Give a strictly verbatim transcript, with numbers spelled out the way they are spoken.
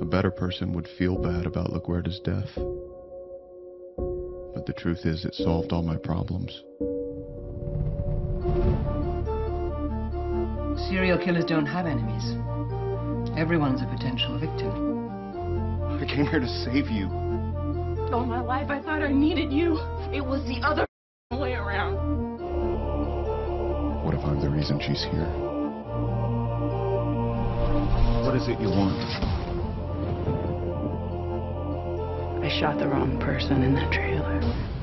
better person would feel bad about LaGuardia's death. But the truth is, it solved all my problems. Serial killers don't have enemies. Everyone's a potential victim. I came here to save you. All my life I thought I needed you. It was the other way around. What if I'm the reason she's here? What is it you want? I shot the wrong person in that trailer.